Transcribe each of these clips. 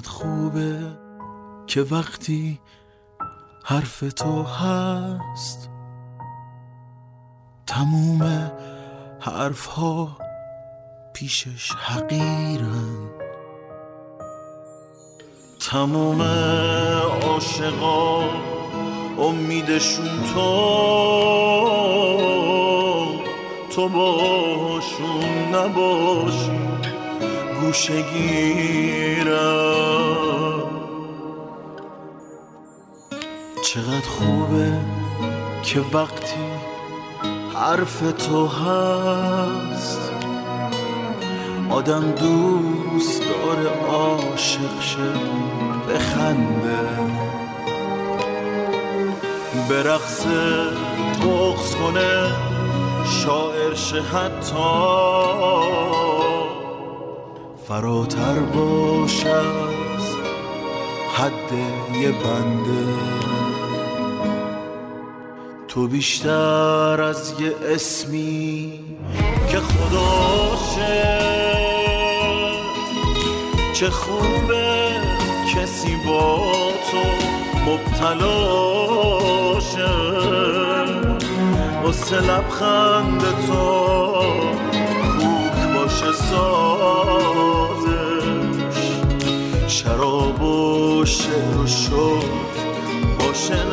چقدر خوبه که وقتی حرف تو هست تموم حرف ها پیشش حقیرن. تموم عاشقا امیدشون تو باشون نباشی گوشه گیرم. چقدر خوبه که وقتی حرف تو هست آدم دوست داره عاشق شه بخنده برقصه بغض کنه شاعر شه حتی فراتر باشه از حد یه بنده. تو بیشتر از یه اسمی که خداشه چه خوبه کسی با تو مبتلاشه واسه لبخند تو کوک باشه سازش شراب و شعر و شکر باشه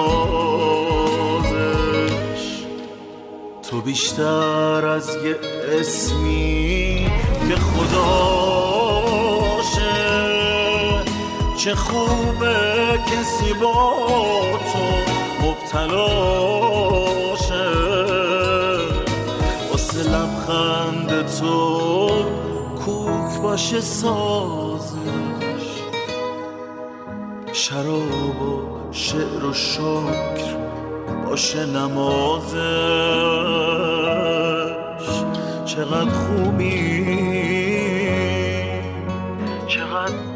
نمازش. تو بیشتر از یه اسمی که خداشه چه خوبه کسی با تو مبتلاشه واسه لبخند تو کوک باشه سازش شراب و شعر و شکر باشه نمازش. چقدر خوبی چقدر